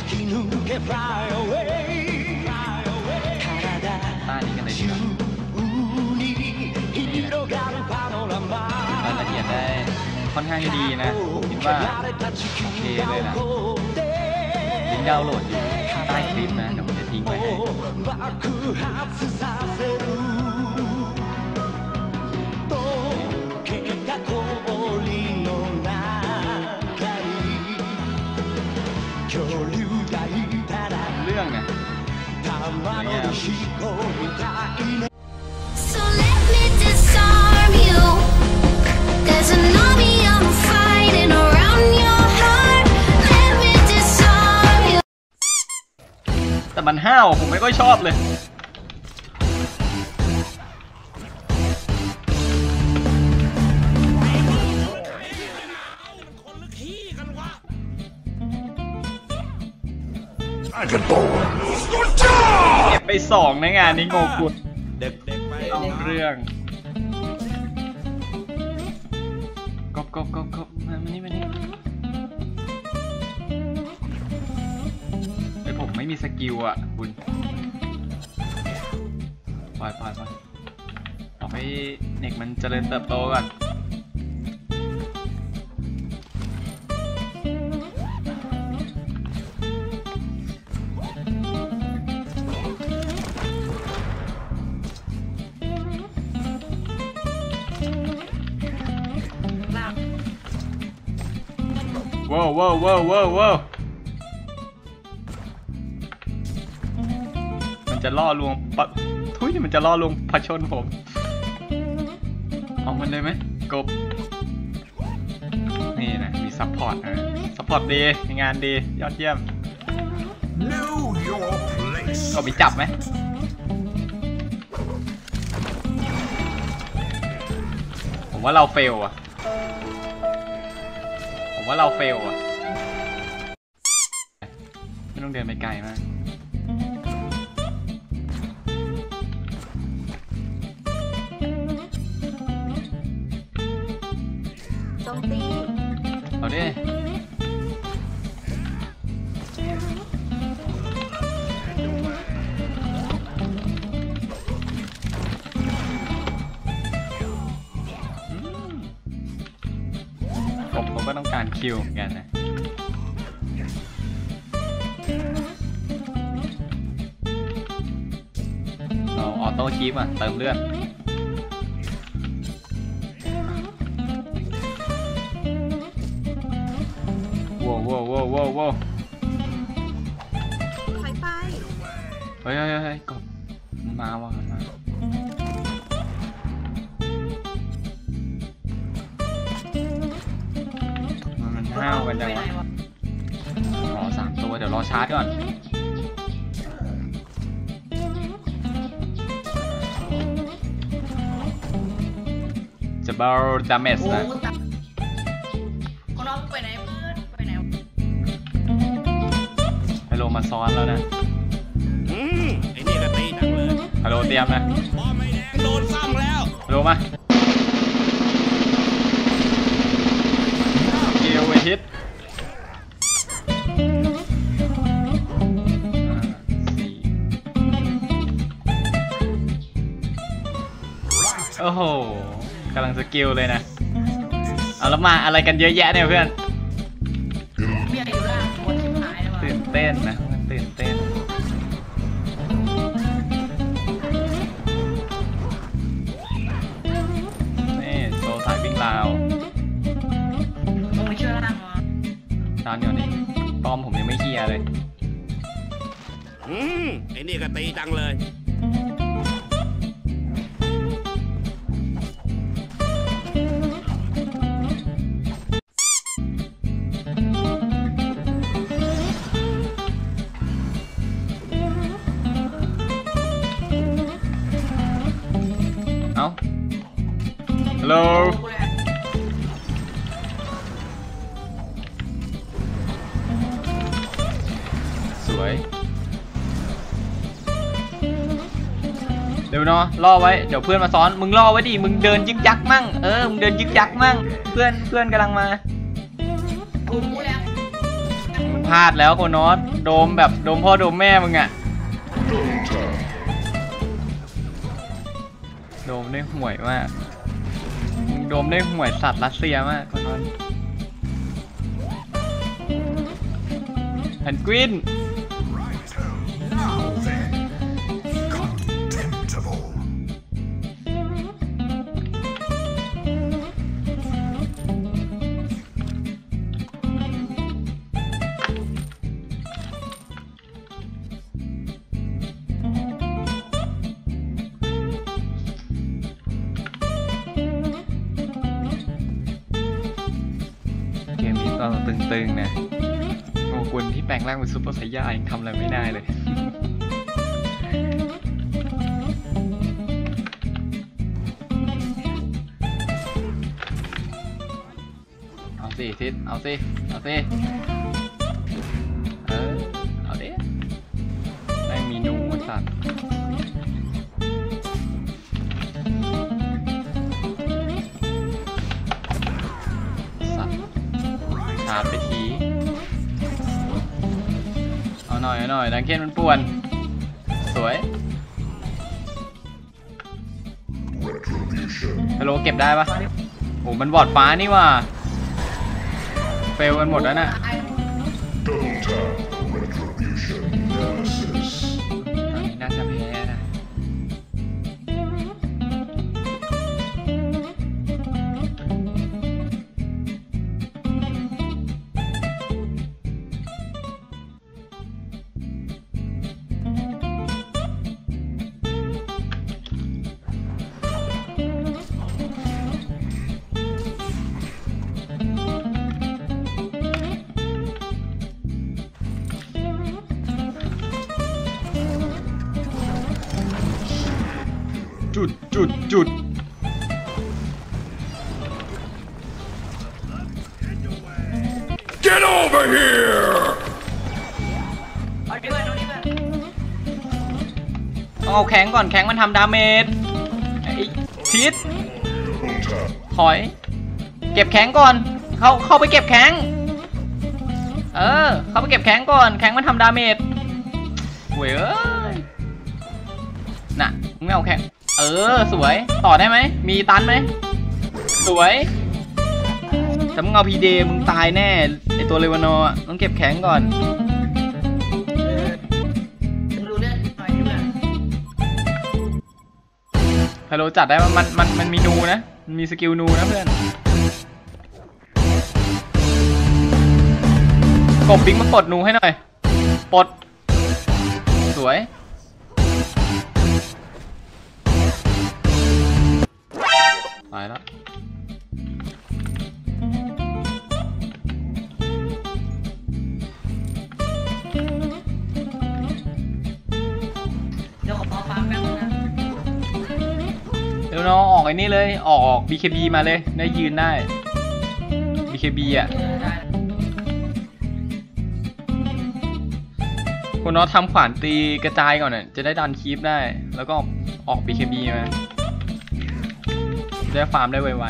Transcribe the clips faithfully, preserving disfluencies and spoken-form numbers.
ต้านนี้กันเลยดีกว่ารายละเอียดได้ค่อนข้างดีนะผมคิดว่าโอเคเลยนะลิงก์ดาวน์โหลดอยู่ใต้คลิปนะเดี๋ยวผมจะทิ้งไว้ให้เรื่องนะแต่มันห้าวผมไม่ค่อยชอบเลยเก็บไปสองในงานนี้โงกุลเด็กๆไปเอาเรื่องกบกบกบกบมามานี่มานี่ไอผมไม่มีสกิลอ่ะคุณปล่อยปล่อยปล่อยเอาให้เด็กมันเจริญเติบโตก่อนว้าวว้าวว้าวว้าวว้าวมันจะล่อลวงปะทุยมันจะล่อลวงผชนผมเอามันเลยไหมกบนี่นะมีซัพพอร์ตนะซัพพอร์ตดีงานดียอดเยี่ยมก็มีจับไหมผมว่าเราเฟลอะว่าเราเฟลอ่ะไม่ต้องเดินไปไกลมากโจมตีเอาดิผมก็ต้องการคิวเหมือนกันนะเราออโต้คีปอ่ะเติมเลือดว้าวว้าวว้าวว้าวว้าวไปไปเฮ้ยเฮ้ยเฮ้ยกบมันมาว่ะมันมาห้าวกันจังวะรอสามตัวเดี๋ยวรอชาร์จก่อนจะเบาดาเมจนะคนน้องไปไหนเพื่อนไปไหนฮัลโหลมาซ้อนแล้วนะอืมไอ้นี่ก็ตีหนักเลยฮัลโหลเตรียมนะบอลไม่แดงโดนซ้ำแล้วฮัลโหลมาเกียวเวทิสโอ้โหกำลังสกิลเลยนะเอาแล้วมาอะไรกันเยอะแยะเนี่ยเพื่อนตื่นเต้นนะมันตื่นเต้นนี่โซสายวิ่งราวต้องไปช่วยล่างวะตอนเดี๋ยวนี้ป้อมผมยังไม่เคลียร์เลยอืมไอ้นี่ก็ตีจังเลยเอาฮัลโหลสวยเดี๋ยวเนาะล่อไว้เดี๋ยวเพื่อนมาซ้อนมึงล่อไว้ดิมึงเดินยึกยักมั่งเออมึงเดินยึกยักมั่งเพื่อนเพื่อนกำลังมาพลาดแล้วโคนอสโดมแบบโดมพ่อโดมแม่มึงอะโดมได้ห่วยมากโดมได้ห่วยสัตว์รัสเซียมากโคนอสแพนกวินเกมนี้ตอนตึงๆนะโอ้คุณที่แปลงร่างเป็นซุปเปอร์ไซย่ายังทำอะไรไม่ได้เลยเอาสิทิศเอาสิเอาสิเออเอาดิไม่มีนูสัตว์สัตว์ชาร์จไปทีเอาหน่อยเอาหน่อยดังเก้นมันป่วนสวยฮัลโหลเก็บได้ปะโอ้มันบอดฟ้านี่ว่ะเฟลกันหมดแล้วน่ะตอนนี้น่าจะแพ้นะจุดจุดจุดGet over here ต้องเอาแข็งก่อนแข็งมันทำดาเมจไอ้ทิศถอยเก็บแข็งก่อนเข้าเข้าไปเก็บแข็งเออเข้าไปเก็บแข็งก่อนแข็งมันทำดาเมจเว้ยน่ะมึงไม่เอาแข็งเออสวยต่อได้ไหมมีตันไหมสวยแต่มึงเอาพีเดมึงตายแน่ไอตัวเลวานอร์ต้องเก็บแข็งก่อนฮัลโหลจัดได้มันมันมันมันมีนูนะมันมีสกิลนูนะเพื่อนกบบิ๊กมาปลดนูให้หน่อยปลดสวยตายแล้วเดี๋ยวขอฟังแป๊บนึงนะเดี๋ยวน้องออกไอ้นี่เลยออก บี เค บี มาเลยได้ยืนได้ บี เค บี อ่ะคุณน้องทำขวานตีกระจายก่อนน่ะจะได้ดันคีปได้แล้วก็ออก บี เค บี มาได้ฟาร์มได้ไว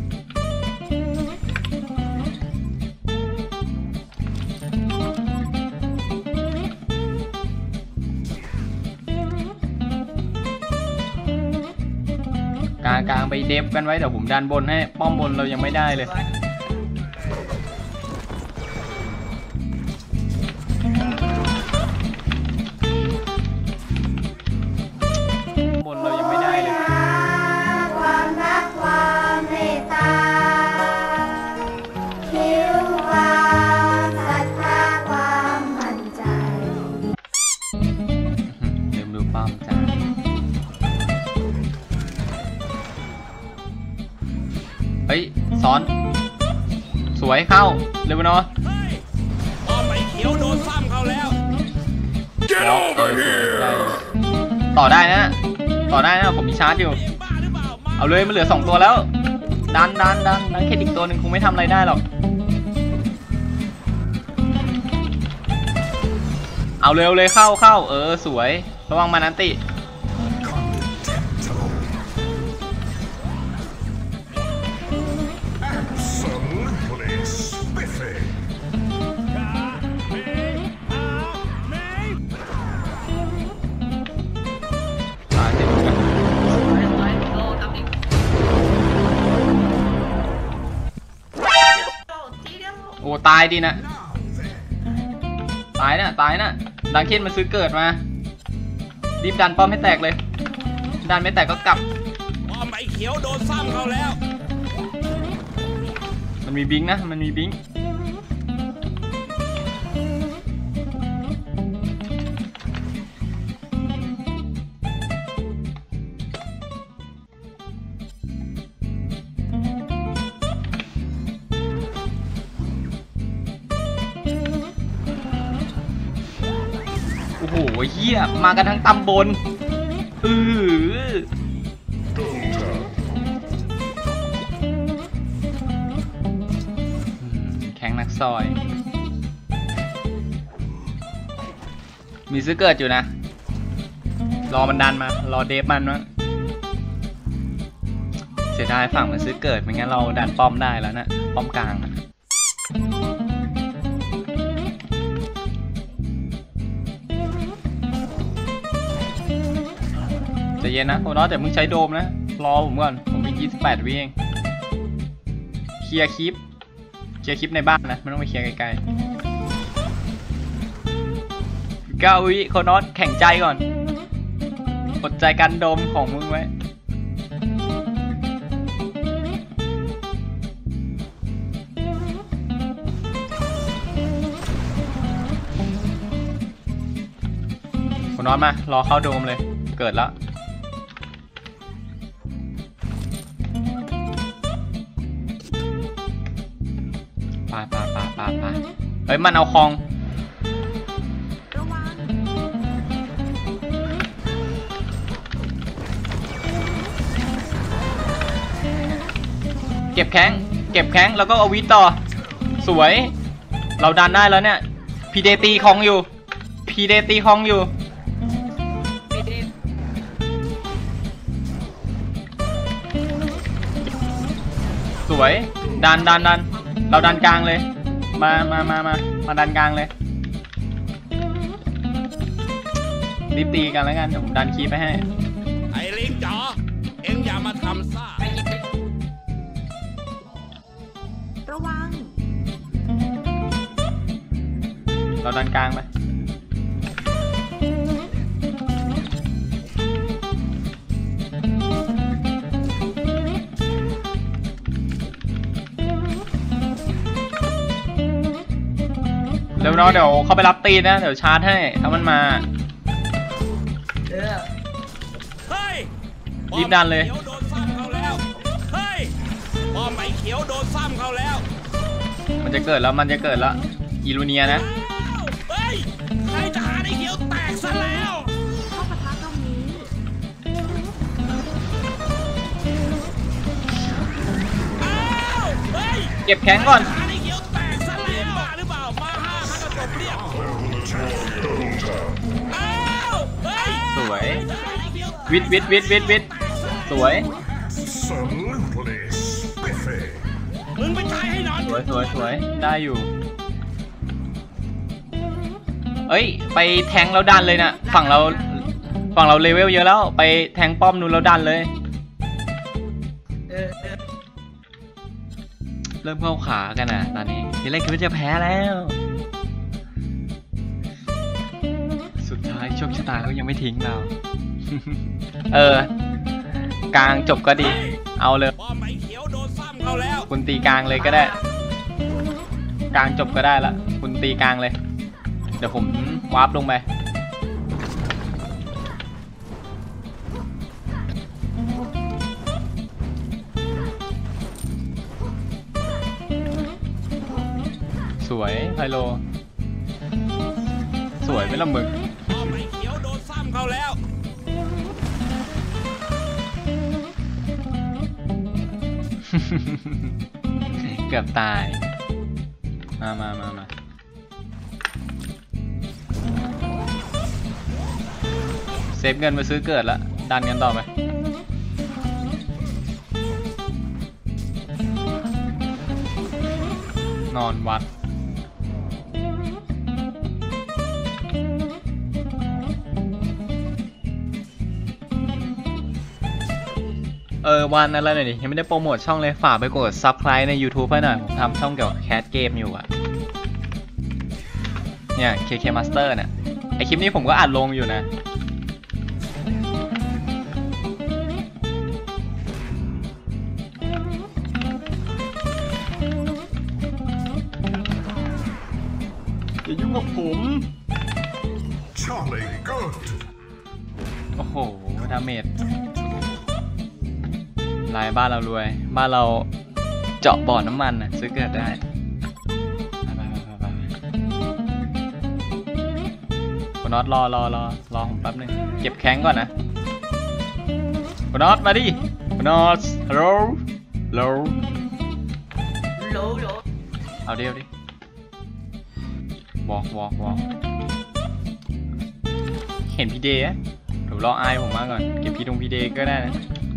ๆกลางกลางไปเดฟกันไว้เดี๋ยวผมดันบนให้ป้อมบนเรายังไม่ได้เลยบนเรายังไม่ได้เลยความรักความเมตตาคิวความศรัทธาความมั่นใจลืมดูป้อมจ้าเฮ้ยซ้อนสวยเข้าเร็วเนาะป้อมไอ้เขียวโดนซ้ำเขาแล้วต่อได้นะต่อได้นะผมมีชาร์จอยู่เอาเลยมันเหลือสองตัวแล้วดันดันดันดันแค่อีกตัวหนึ่งคงไม่ทำอะไรได้หรอกเอาเร็วเลยเข้าเข้าเออสวยระวังมานันติตายดีนะตายนะตายนะดังเคนมันซื้อเกิดมารีบดันป้อมให้แตกเลยดันไม่แตกก็กลับป้อมไอ้เขียวโดนซ้ำเขาแล้วมันมีบิงนะมันมีบิงโอ้โหเฮียมากันทั้งตำบลอือแข็งนักซอยมีซื้อเกิดอยู่นะรอมันดันมารอเดฟมันวะเสียดายฝั่งมันซื้อเกิดไม่งั้นเราดันป้อมได้แล้วนะป้อมกลางใจเย็นนะโอ้น้องแต่มึงใช้โดมนะรอผมก่อนผมมียี่สิบแปดวิเองเคลียร์คลิปเคลียร์คลิปในบ้านนะไม่ต้องไปเคลียร์ไกลๆเก้าวิโคโนอตแข่งใจก่อนอดใจกันโดมของมึงไว้โคโนอตมารอเข้าโดมเลยเกิดแล้วปาปาปาปาปาเฮ้ยมันเอาคองเก็บแข้งเก็บแข้งแล้วก็เอาวิต่อสวยเราดันได้แล้วเนี่ยพีเดตีคองอยู่พีเดตีคองอยู่สวยดันดันดันเราดันกลางเลยมามามามามาดันกลางเลยรีบตีกันแล้วกันเดี๋ยวผมดันคีย์ไปให้ไอ้ลิงจ๋อเอ็งอย่ามาทำซ่าระวังเราดันกลางไปเร็วเนาะเดี๋ยวเข้าไปรับตีนนะเดี๋ยวชาร์จให้ถ้ามันมารีบดันเลยโดนซ้ำเขาแล้วเฮ้ยป้อมไอ้เขียวโดนซ้ำเขาแล้วมันจะเกิดแล้วมันจะเกิดแล้วอีลูเนียนะเฮ้ยใครทหารไอ้เขียวแตกซะแล้วเข้าปะทะตรงนี้อ้าวเฮ้ยเก็บแข้งก่อนสวยวิทวิทวิทวิทวิทสวยมึงไปตายให้นอนสวยสวยสวยได้อยู่เอ้ยไปแทงแล้วดันเลยนะฝั่งเราฝั่งเราเลเวลเยอะแล้วไปแทงป้อมนู้นแล้วดันเลยเริ่มเข้าขากันนะตอนนี้ทีแรกคิดว่าจะแพ้แล้วสุดท้ายโชคชะตาก็ยังไม่ทิ้งเราเออกลางจบก็ดีเอาเลยคุณตีกลางเลยก็ได้กลางจบก็ได้ละคุณตีกลางเลยเดี๋ยวผมวาร์ปลงไปสวยไพโลสวยไม่ละมึงเขาแล้วเกือบตายมามามามาเซฟเงินมาซื้อเกิดแล้วดันกันต่อไปนอนวัดเออวันอะไรหน่อยดิยังไม่ได้โปรโมทช่องเลยฝากไปกด ซับสไครบ์ ใน ยูทูบ ให้หน่อยผมทำช่องเกี่ยวกับแคสเกมอยู่อะเนี่ย เค เค Master เนี่ยไอคลิปนี้ผมก็อัดลงอยู่นะอย่ายุ่งกับผม Charlie, good. โอ้โหดาเมจลายบ้านเรารวย บ้านเราเจาะบ่อน้ำมันนะซื้อเกิดได้ไปไปไปคุณน็อตรอรอรอรอผมแป๊บนึงเก็บแข้งก่อนนะคุณน็อตมาดิคุณน็อตฮัลโหลฮัลโหลโหลโหลเอาเดียวดิวอล์กวอล์กวอล์กเห็นพี่เดย์อะเดี๋ยวรออายผมมาก่อนเก็บพี่ตรงพี่เดย์ก็ได้นะ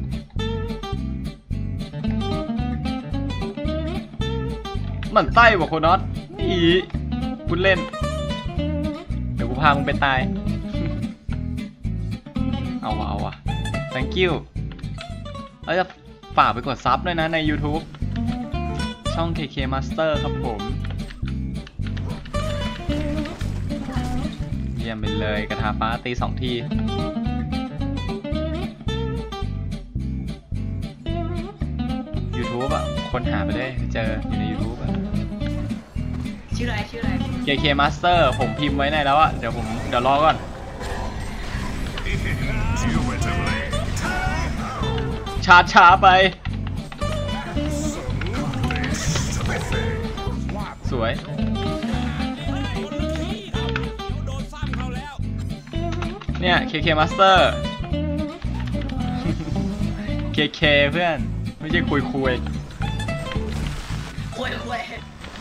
มันไต้ว่ะโคน็อตอีพูดเล่นเดี๋ยวกูพามึงไปตาย เอาวะเอาวะ thank you แล้วจะฝากไปกดซับด้วยนะใน YouTube ช่อง เค เค Master ครับผมเยี่ยมไปเลยกระทาฟ้าตีสองทีYouTube อ่ะคนหาไปได้เจออยู่ใน YouTube อ่ะชื่ออะไรชื่ออะไรเค เค Master ผมพิมพ์ไว้ในแล้วอ่ะเดี๋ยวผมเดี๋ยวรอก่อน Indubitably. ชาร์จช้าไป Terrific. สวย เนี่ย เค เค Master เค เค เพื่อนไม่ใช่คุยคุยคุยคุย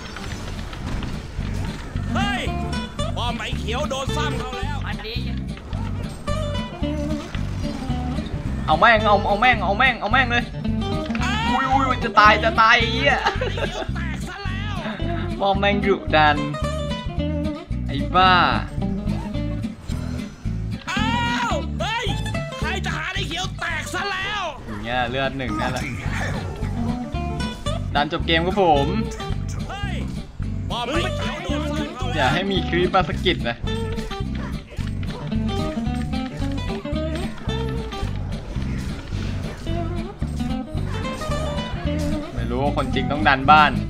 เฮ้ยป้อมไอ้เขียวโดนซ้ำเขาแล้วอันนี้เอาแม่งเอาเอาแม่งเอาแม่งเอาแม่งเลยอุ้ยอุ้ยจะตายจะตายไอ้เหี้ยแตกซะแล้วมองแม่งดุดันไอ้บ้าอ้าวเฮ้ยใครจะหาไอ้เขียวแตกซะแล้วอย่างเงี้ยเลือดหนึ่งนั่นแหละ Bloody hell. ดันจบเกมครับผมเฮ้ยป้อมไอ้เขียวโดนซ้ำเขาอแล้วย่าให้มีคลิปมาสกิดนะไม่รู้ว่าคนจริงต้องดันบ้าน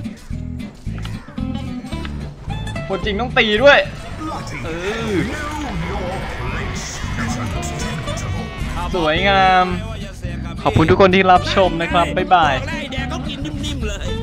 คนจริงต้องตีด้วย Bloody เอ hell. อ Know your place. Isn't temptable. สวยงาม ขอบคุณทุกคนที่รับชมนะครับ บ๊ายบายบอกแล้วไอ้แดงเขากินนิ่มๆเลย